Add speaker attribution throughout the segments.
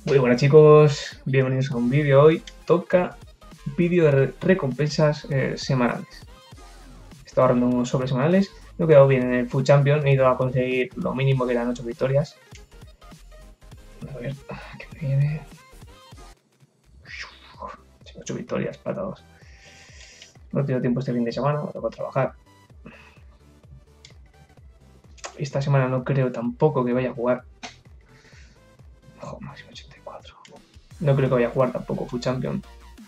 Speaker 1: Muy buenas chicos, bienvenidos a un vídeo. Hoy toca vídeo de recompensas semanales. Estaba ahorrando unos sobres semanales, me he quedado bien en el Food Champion, he ido a conseguir lo mínimo que eran 8 victorias. A ver, ¿qué me viene? 8 victorias para todos. No he tenido tiempo este fin de semana, me tocó trabajar. Esta semana no creo tampoco que vaya a jugar. Ojo, máximo 84. No creo que vaya a jugar tampoco Food Champion.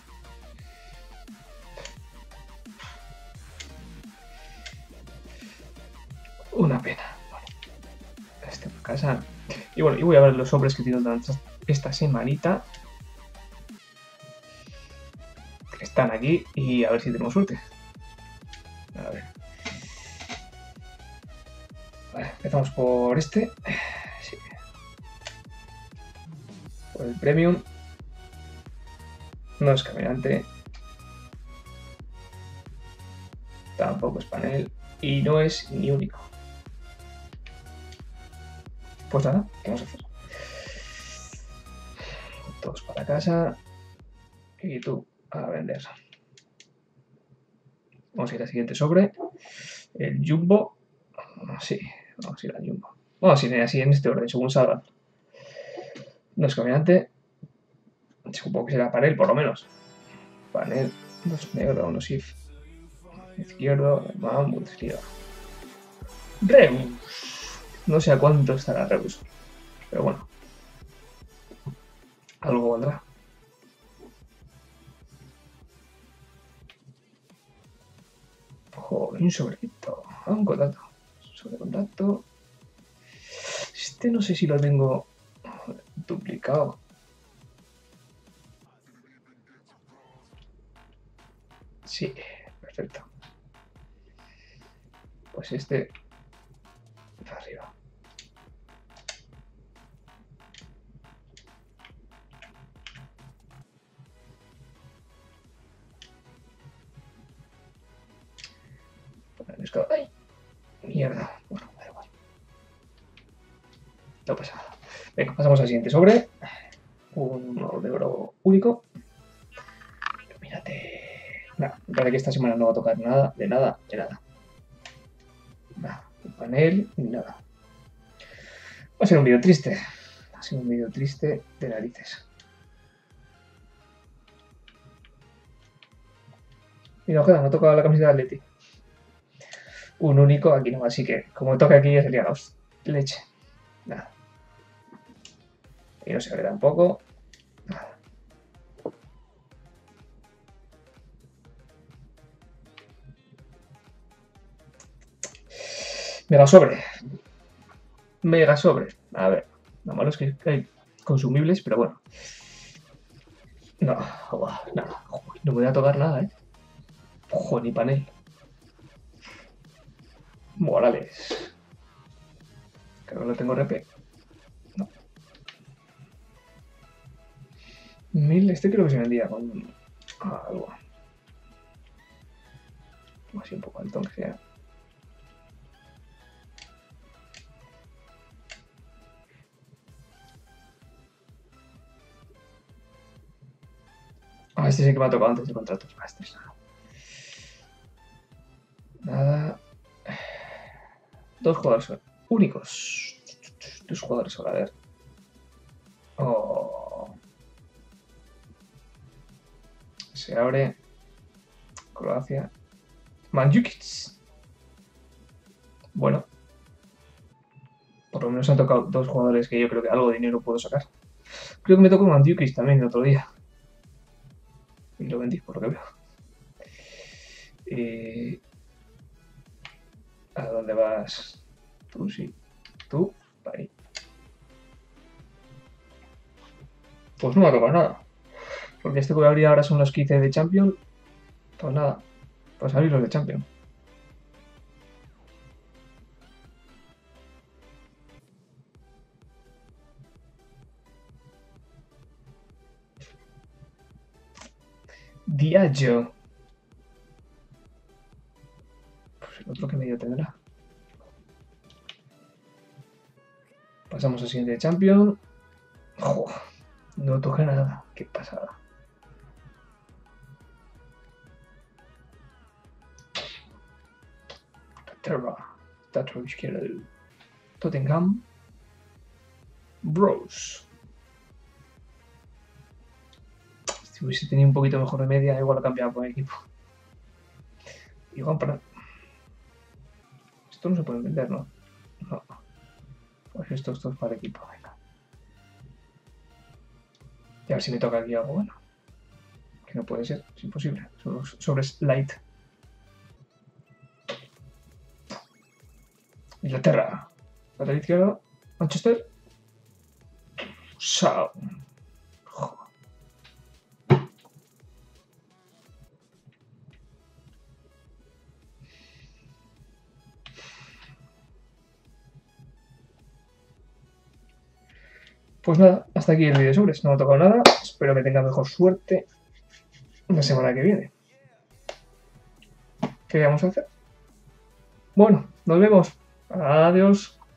Speaker 1: Una pena. Bueno, este por casa. Y bueno, y voy a ver los sobres que tiene esta semanita. Que están aquí y a ver si tenemos suerte. A ver. Vale, empezamos por este. Sí. Por el Premium. No es caminante. Tampoco es panel. Y no es ni único. Pues nada, ¿qué vamos a hacer? Todos para casa. Y tú a vender. Vamos a ir al siguiente sobre. El Jumbo. Sí, vamos a ir al Jumbo. Vamos a ir así en este orden, según salgan. No es caminante. Supongo que será panel, por lo menos. Panel, dos negro, uno shift. Izquierdo, hermano, Bundesliga. Reus. No sé a cuánto estará Reus. Pero bueno. Algo valdrá. Joder, un sobrecito. Un contacto. Sobre contacto. Este no sé si lo tengo duplicado. Sí, perfecto. Pues este para arriba. ¡Ay! Mierda. Bueno, da igual. No pasa nada. Venga, pasamos al siguiente sobre. Uno de oro único. Mírate. Nah, me parece que esta semana no va a tocar nada, de nada, de nada. Nada, un panel, ni nada. Va a ser un vídeo triste. Va a ser un vídeo triste de narices. Y no queda, no toca la camiseta de Atleti. Un único aquí no, así que como toca aquí ya sería leche. Nada. Y no se ve tampoco. Nada. Mega sobre. Mega sobre. A ver. Lo malo es que hay consumibles, pero bueno. No, nada. No voy a tocar nada, ¿eh? Ojo, ni panel. Morales. Creo que no tengo RP. No. 1000, este creo que se vendía con algo. Así un poco alto, aunque sea. Ah, este sí que me ha tocado antes de contratos. Ah, este es nada. Nada. Dos jugadores únicos. Dos jugadores ahora, a ver. Oh. Se abre. Croacia. Mandzukic. Bueno. Por lo menos han tocado dos jugadores que yo creo que algo de dinero puedo sacar. Creo que me tocó Mandzukic también el otro día. Y lo vendí, por lo que veo. ¿A dónde vas? Tú sí. Tú, para ahí. Pues no me ha tocado nada. Porque este que voy a abrir ahora son los 15 de Champion. Pues nada. Pues abrir los de Champion. Diageo. Pues el otro que medio tendrá. Pasamos al siguiente de Champion. ¡Jo! No toca nada. Qué pasada. Terra. Teatro izquierdo del Tottenham. Bros. Si hubiese tenido un poquito mejor de media, igual lo cambiaba por equipo. Igual para... Esto no se puede vender, ¿no? No. Pues esto es para equipo, venga. Y a ver si me toca aquí algo bueno. Que no puede ser, es imposible. Son los sobres light. Inglaterra. Lateral izquierdo. Manchester. Sao. Pues nada, hasta aquí el vídeo sobres. No me ha tocado nada. Espero que tenga mejor suerte la semana que viene. ¿Qué vamos a hacer? Bueno, nos vemos. Adiós.